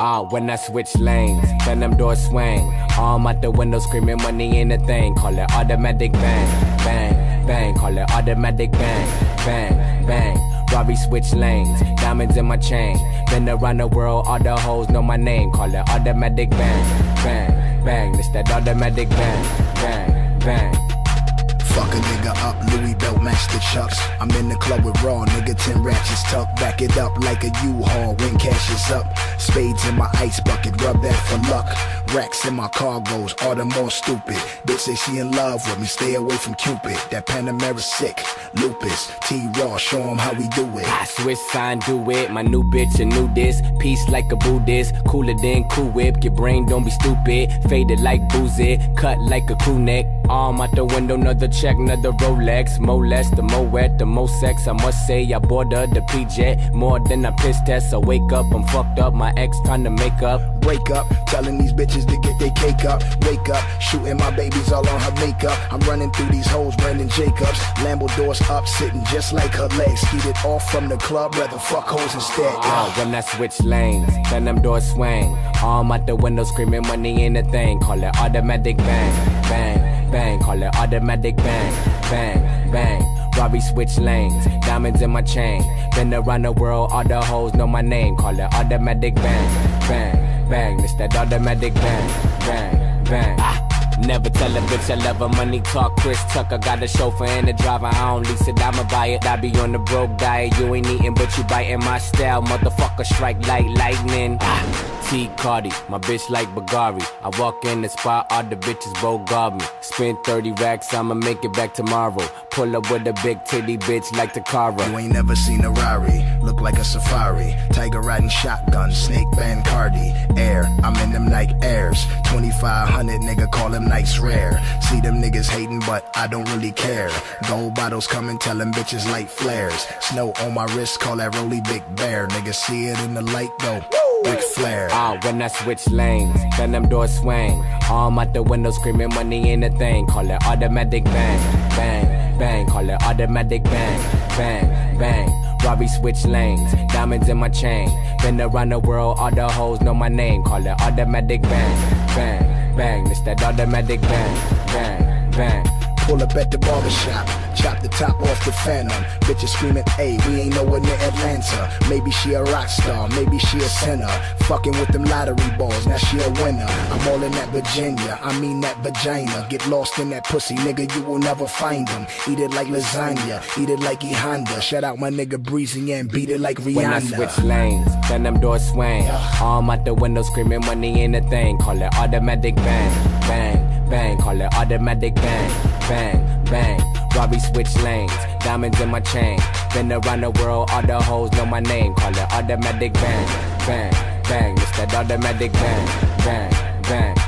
When I switch lanes, then them doors swing. Arm out the window screaming money ain't a thing. Call it automatic bang, bang, bang. Call it automatic bang, bang, bang. Robbie switch lanes, diamonds in my chain. Been around the world, all the hoes know my name. Call it automatic bang, bang, bang. It's that automatic bang, bang, bang. Fuck a nigga up, Louis belt match the chucks. I'm in the club with raw, nigga 10 ratchets tucked. Back it up like a U-Haul when cash is up. Spades in my ice bucket, rub that for luck. Racks in my cargoes, all the more stupid. Bitch say she in love with me, stay away from Cupid. That Panamera sick, lupus, T-Raw, show him how we do it. Swiss sign, do it, my new bitch, a new this. Peace like a Buddhist, cooler than Cool Whip. Your brain don't be stupid, faded like boozy, cut like a crew neck. Arm out the window, another check, another Rolex. More less, the more wet, the more sex. I must say I bought her the PJ, more than a piss test. I wake up, I'm fucked up, my ex trying to make up. Wake up, telling these bitches to get their cake up. Wake up, shooting my babies all on her makeup. I'm running through these hoes, Brandon Jacobs. Lambo doors up, sitting just like her legs. Skeeted off from the club, rather fuck hoes instead. When I switch lanes, then them doors swing. Arm out the window screaming money ain't a thing. Call it automatic bang, bang, bang. Call it automatic bang, bang, bang. Robbie switch lanes, diamonds in my chain. Been around the world, all the hoes know my name. Call it automatic bang, bang, bang. It's that automatic bang, bang, bang. Never tell a bitch I love her, money talk. Chris Tucker got a chauffeur and a driver, I don't lease it, I'ma buy it. I be on the broke diet, you ain't eating but you biting my style. Motherfucker strike like lightning. T. Cardi, my bitch like Bagari. I walk in the spot, all the bitches both guard me. Spend 30 racks, I'ma make it back tomorrow. Pull up with a big titty bitch like Takara. You ain't never seen a Rari, look like a safari. Tiger riding shotgun, snake band Cardi. Air, I'm in them Nike Airs. 2500, nigga call them nights rare. See them niggas hating, but I don't really care. Gold bottles coming, tell them bitches light flares. Snow on my wrist, call that Rolly Big Bear. Niggas see it in the light, go Ric Flair. When I switch lanes, then them doors swing. Arm out the window screaming money ain't a thing. Call it automatic bang, bang, bang. Call it automatic bang, bang, bang. Robbie switch lanes, diamonds in my chain. Been around the world, all the hoes know my name. Call it automatic bang, bang, bang. It's that automatic bang, bang, bang. Pull up at the barbershop, chop the top off the Phantom. Bitches screaming, hey, we ain't nowhere near Atlanta. Maybe she a rock star, maybe she a sinner. Fucking with them lottery balls, now she a winner. I'm all in that Virginia, I mean that vagina. Get lost in that pussy, nigga, you will never find them. Eat it like lasagna, eat it like E Honda. Shout out my nigga Breezy and beat it like Rihanna. When I switch lanes, then them doors swing. Arm out the window screaming money ain't a thing. Call it automatic bang, bang, bang. Call it automatic bang, bang, bang. Robbie switch lanes, diamonds in my chain. Been around the world, all the hoes know my name. Call it automatic bang, bang, bang. It's that automatic bang, bang, bang.